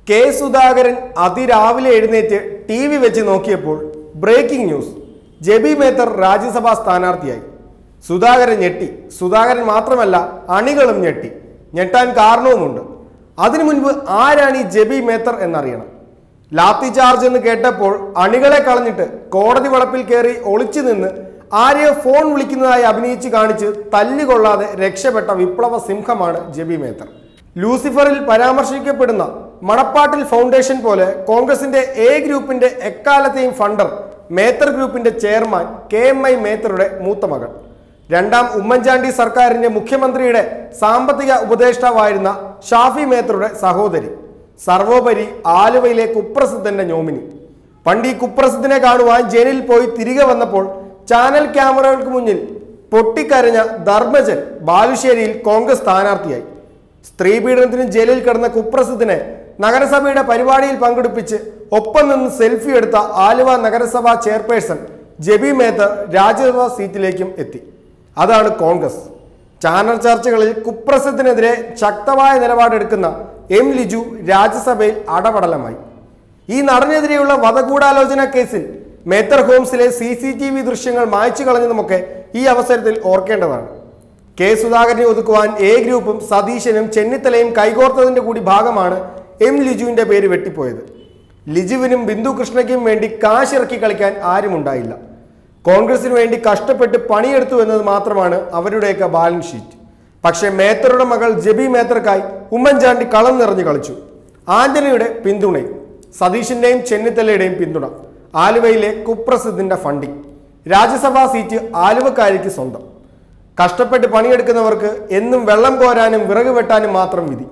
K Sudhakaran അതിരാവിലെ എഴുന്നേറ്റ് T V വെച്ച് നോക്കിയപ്പോൾ ബ്രേക്കിംഗ് ന്യൂസ്, ജെബി മേത്തർ രാജ്യസഭാ സ്ഥാനാർത്ഥിയായി. സുധാകരൻ ഞെട്ടി. സുധാകരൻ മാത്രമല്ല, അണികളും ഞെട്ടി. ഞെട്ടാൻ കാരണവുമുണ്ട്. അതിനു മുൻപ് ആരാണ് ഈ ജെബി മേത്തർ എന്നറിയണം. ലാത്തി ചാർജ് എന്ന് കേട്ടപ്പോൾ അണികളെ കളഞ്ഞിട്ട് കോടതി വളപ്പിൽ കയറി ഒളിച്ചു നിന്ന് ആരെയോ ഫോൺ വിളിക്കുന്നതായി അഭിനയിച്ച് കാണിച്ച് തല്ലുകൊള്ളാതെ രക്ഷപ്പെട്ട വിപ്ലവ സിംഹമാണ് ജെബി മേത്തർ. ലൂസിഫറിൽ പരാമർശിക്കപ്പെടുന്ന മണപ്പാട്ടിൽ ഫൗണ്ടേഷൻ പോലെ കോൺഗ്രസിന്റെ എ ഗ്രൂപ്പിന്റെ എക്കാലത്തെയും ഫണ്ടർ, മേത്തർ ഗ്രൂപ്പിന്റെ ചെയർമാൻ KMI മേത്തറുടെ മൂത്ത മകൾ, രണ്ടാം ഉമ്മൻചാണ്ടി സർക്കാരിന്റെ മുഖ്യമന്ത്രിയുടെ സാമ്പത്തിക ഉപദേഷ്ടാവായിരുന്ന ഷാഫി മേത്തറുടെ സഹോദരി, സർവോപരി ആലുവയിലെ കുപ്രസിദ്ധന്റെ നോമിനി. പണ്ട് ഈ കുപ്രസിദ്ധനെ കാണുവാൻ ജയിലിൽ പോയി തിരികെ വന്നപ്പോൾ ചാനൽ ക്യാമറകൾക്ക് മുന്നിൽ പൊട്ടിക്കരഞ്ഞ ധർമ്മജൻ ബാലുശ്ശേരിയിൽ കോൺഗ്രസ് സ്ഥാനാർത്ഥിയായി. സ്ത്രീ പീഡനത്തിന് ജയിലിൽ കിടന്ന കുപ്രസിദ്ധനെ നഗരസഭയുടെ പരിപാടിയിൽ പങ്കെടുപ്പിച്ച് ഒപ്പം നിന്ന് സെൽഫി എടുത്ത ആലുവ നഗരസഭാ ചെയർപേഴ്സൺ ജെബി മേത്തർ രാജ്യസഭാ സീറ്റിലേക്കും എത്തി. അതാണ് കോൺഗ്രസ്. ചാനൽ ചർച്ചകളിൽ കുപ്രസിദ്ധനെതിരെ ശക്തമായ നിലപാടെടുക്കുന്ന M. ലിജു രാജ്യസഭയിൽ അടപടലമായി. ഈ നടനെതിരെയുള്ള വധഗൂഢാലോചന കേസിൽ മേത്തർ ഹോംസിലെ CCTV ദൃശ്യങ്ങൾ മായ്ച്ചു കളഞ്ഞതുമൊക്കെ ഈ അവസരത്തിൽ ഓർക്കേണ്ടതാണ്. കെ സുധാകരനെ ഒതുക്കുവാൻ എ ഗ്രൂപ്പും സതീശനും ചെന്നിത്തലയും കൈകോർത്തതിന്റെ കൂടി ഭാഗമാണ് M. ലിജുവിന്റെ പേര് വെട്ടിപ്പോയത്. ലിജുവിനും ബിന്ദു കൃഷ്ണയ്ക്കും വേണ്ടി കാശിറക്കി കളിക്കാൻ ആരുമുണ്ടായില്ല. കോൺഗ്രസിന് വേണ്ടി കഷ്ടപ്പെട്ട് പണിയെടുത്തു എന്നത് മാത്രമാണ് അവരുടെയൊക്കെ ബാലൻസ് ഷീറ്റ്. പക്ഷേ മേത്തറുടെ മകൾ ജെബി മേത്തർക്കായി ഉമ്മൻചാണ്ടി കളം നിറഞ്ഞു കളിച്ചു. ആന്റണിയുടെ പിന്തുണയും സതീശന്റെയും ചെന്നിത്തലയുടെയും പിന്തുണ, ആലുവയിലെ കുപ്രസിദ്ധിന്റെ ഫണ്ടിങ്, രാജ്യസഭാ സീറ്റ് ആലുവക്കാരിക്ക് സ്വന്തം. കഷ്ടപ്പെട്ട് പണിയെടുക്കുന്നവർക്ക് എന്നും വെള്ളം കോരാനും വിറക് വെട്ടാനും മാത്രം വിധി.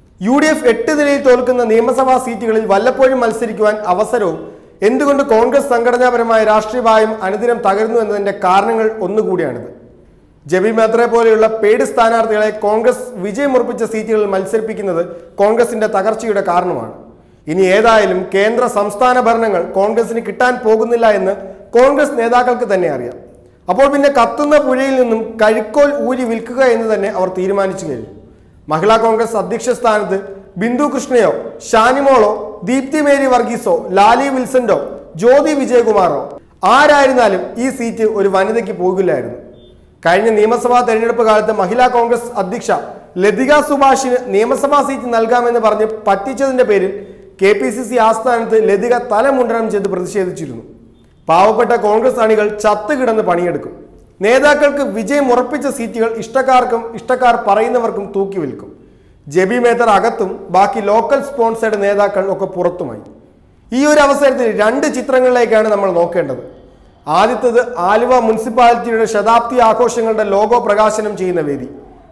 UDF 8 നിലയിൽ തോൽക്കുന്ന നിയമസഭാ സീറ്റുകളിൽ വല്ലപ്പോഴും മത്സരിക്കുവാൻ അവസരവും എന്തുകൊണ്ട് കോൺഗ്രസ് സംഘടനാപരമായ രാഷ്ട്രീയമായും അനുദിനം തകരുന്നു എന്നതിന്റെ കാരണങ്ങൾ ഒന്നുകൂടിയാണിത്. ജെബി മേത്തറെ പോലെയുള്ള പേട് സ്ഥാനാർത്ഥികളെ കോൺഗ്രസ് വിജയമുറപ്പിച്ച സീറ്റുകളിൽ മത്സരിപ്പിക്കുന്നത് കോൺഗ്രസിന്റെ തകർച്ചയുടെ കാരണമാണ്. ഇനി ഏതായാലും കേന്ദ്ര സംസ്ഥാന ഭരണങ്ങൾ കോൺഗ്രസിന് കിട്ടാൻ പോകുന്നില്ല എന്ന് കോൺഗ്രസ് നേതാക്കൾക്ക് തന്നെ അറിയാം. അപ്പോൾ പിന്നെ കത്തുന്ന പുഴയിൽ നിന്നും കഴുക്കോൽ ഊരി വിൽക്കുക എന്ന് തന്നെ അവർ തീരുമാനിച്ചു കഴിഞ്ഞു. മഹിളാ കോൺഗ്രസ് അധ്യക്ഷ സ്ഥാനത്ത് ബിന്ദു കൃഷ്ണയോ ഷാനിമോളോ ദീപ്തി മേരി വർഗീസോ ലാലി വിൽസന്റോ ജ്യോതി വിജയകുമാറോ ആരായിരുന്നാലും ഈ സീറ്റ് ഒരു വനിതയ്ക്ക് പോകില്ലായിരുന്നു. കഴിഞ്ഞ നിയമസഭാ തെരഞ്ഞെടുപ്പ് കാലത്ത് മഹിളാ കോൺഗ്രസ് അധ്യക്ഷ ലതിക സുഭാഷിന് നിയമസഭാ സീറ്റ് നൽകാമെന്ന് പറഞ്ഞ് പറ്റിച്ചതിന്റെ പേരിൽ KPCC ആസ്ഥാനത്ത് ലതിക തലമുണ്ടനം ചെയ്ത് പ്രതിഷേധിച്ചിരുന്നു. പാവപ്പെട്ട കോൺഗ്രസ് അണികൾ ചത്തുകിടന്ന് പണിയെടുക്കും. നേതാക്കൾക്ക് വിജയം ഉറപ്പിച്ച സീറ്റുകൾ ഇഷ്ടക്കാർക്കും ഇഷ്ടക്കാർ പറയുന്നവർക്കും തൂക്കി വിൽക്കും. ജെബി മേത്തർ അകത്തും ബാക്കി ലോക്കൽ സ്പോൺസേഡ് നേതാക്കൾ ഒക്കെ പുറത്തുമായി. ഈ ഒരു അവസരത്തിൽ 2 ചിത്രങ്ങളിലേക്കാണ് നമ്മൾ നോക്കേണ്ടത്. ആദ്യത്തേത് ആലുവ മുനിസിപ്പാലിറ്റിയുടെ ശതാബ്ദി ആഘോഷങ്ങളുടെ ലോഗോ പ്രകാശനം ചെയ്യുന്ന വേദി.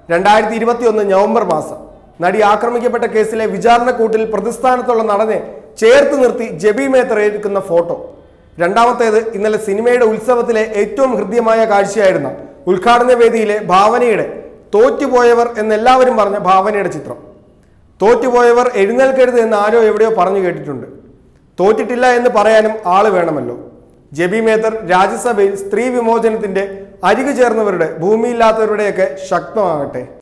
2021 നവംബർ മാസം നടി ആക്രമിക്കപ്പെട്ട കേസിലെ വിചാരണക്കൂട്ടിൽ പ്രതിസ്ഥാനത്തുള്ള നടനെ ചേർത്ത് നിർത്തി ജെബി മേത്തർ എടുക്കുന്ന ഫോട്ടോ. രണ്ടാമത്തേത് ഇന്നലെ സിനിമയുടെ ഉത്സവത്തിലെ ഏറ്റവും ഹൃദ്യമായ കാഴ്ചയായിരുന്ന ഉദ്ഘാടന വേദിയിലെ ഭാവനയുടെ തോറ്റുപോയവർ എന്നെല്ലാവരും പറഞ്ഞ ഭാവനയുടെ ചിത്രം. തോറ്റുപോയവർ എഴുന്നേൽക്കരുത് എന്ന് ആരോ എവിടെയോ പറഞ്ഞു കേട്ടിട്ടുണ്ട്. തോറ്റിട്ടില്ല എന്ന് പറയാനും ആള് വേണമല്ലോ. ജെബി മേത്തർ രാജ്യസഭയിൽ സ്ത്രീ വിമോചനത്തിന്റെ അരികു ചേർന്നവരുടെ, ഭൂമിയില്ലാത്തവരുടെയൊക്കെ ശക്തമാകട്ടെ.